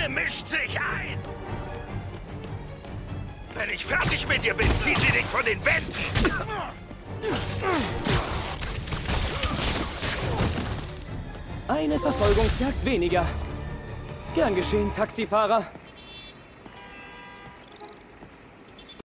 Marine mischt sich ein! Wenn ich fertig mit dir bin, zieht sie dich von den Wänden! Eine Verfolgungsjagd weniger. Gern geschehen, Taxifahrer.